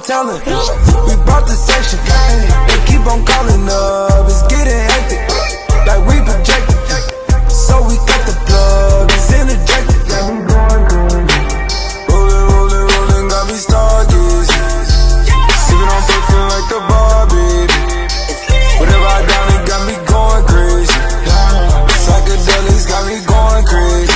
talent. We brought the section. They keep on calling up. It's getting hectic. Like we projected. So we cut the plug. It's interjected. Got me going crazy. Rolling, rolling, rolling. Got me stargazing. Sipping on perfume like the bar, baby. Whatever I done, it got me going crazy. Psychedelics got me going crazy.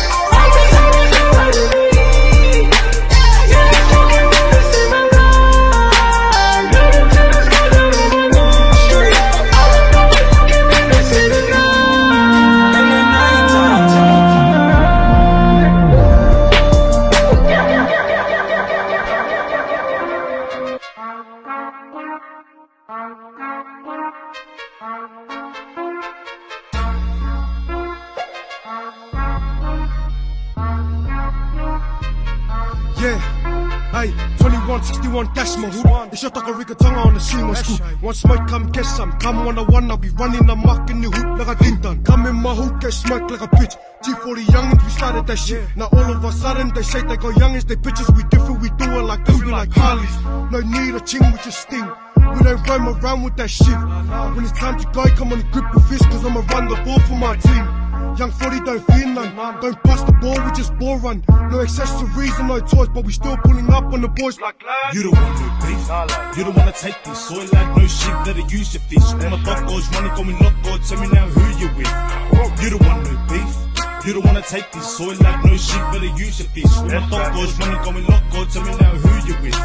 Yeah, hey, 2161 dash my hood. It's your talk of Rickatonga on the scene one school. One smoke, come get some. Come 101, I'll be running amok in the hood like I did done. Come in my hood, get smoked like a bitch. G40 youngins, we started that shit. Now all of a sudden, they say they got youngins, they bitches, we different, we do it like this, we like Harleys. No need a ching, we just sting. We don't roam around with that shit. When it's time to go, come on and grip the fist, cause I'ma run the ball for my team. Young 40 don't fear none. Don't bust the ball, we just ball run. No accessories and no toys, but we still pulling up on the boys like lads. You don't want no beef, you don't wanna take this. Soy like no shit, better use your fish. When my dog goes running, going lock, God, tell me now who you with. You don't want no beef, you don't wanna take this. Soy like no shit, better use your fish. When my dog goes running, going lock, God, tell me now who you with.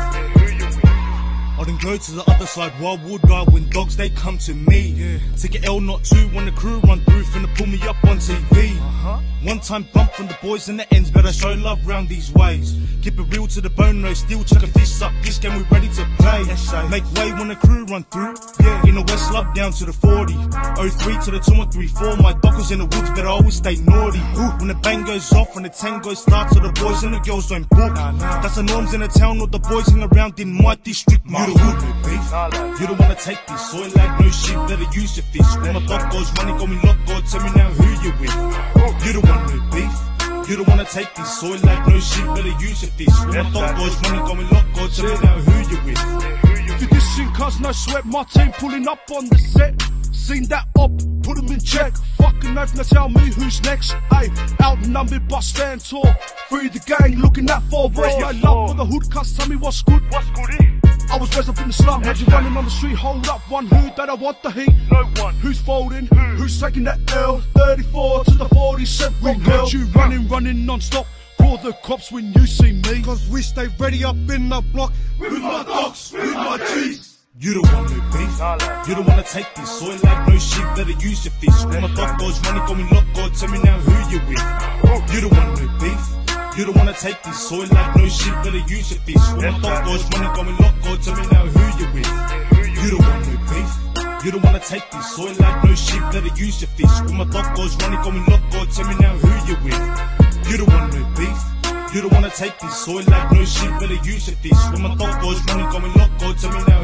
I then go to the other side, Wildwood guy, when dogs they come to me. Take an L, not two, when the crew run through, finna pull me up on TV. One time bump from the boys in the ends, better show love round these ways. Keep it real to the bone, no steel, chuck a fist up, this game we ready to play. Make way when the crew run through, in the West Love down to the 40. 03 to the 2134, my dockers in the woods, better always stay naughty. When the bang goes off, when the tango starts, so the boys and the girls don't book. That's the norms in the town, all the boys hang around in my district. You don't want no beef, you don't wanna take this. Soy like no shit, better use your fish. When my dog goes running, going lock, God, tell me now who you with. You don't want no beef, you don't wanna take this. Soy like no shit, better use your fish. When my dog goes running, going lock, God, tell me now who you with. Do this shit cause no sweat, my team pulling up on the set. Seen that up, put him in check. Fucking knife, now tell me who's next. Ayy, outnumbered but stand tall. Free the gang, looking at 4 boys. I love for the hood, cuz tell me what's good. What's good, I was raised up in the slum, had you running on the street, hold up, one who that I want the heat. No one. Who's folding? Who's taking that L? 34 to the 47. We got you running non-stop. Call the cops when you see me, cause we stay ready up in the block. With my dogs, with my G's. You don't want no beef, you don't wanna take this. Soy like no shit, better use your fish. When my dog goes running, going lock, God, tell me now who you with. You don't want no beef, you don't wanna take this. Soy like no shit, better use your fish. When my dog goes running, going lock, God, tell me now who you with. You don't want no beef, you don't wanna take this. Soy like no shit, better use your fish. When my dog goes running, going lock, God, tell me now who you with. You don't want no beef, you don't wanna take this. Soy like no shit, better use your fish. When my dog goes running, going lock, God, tell me now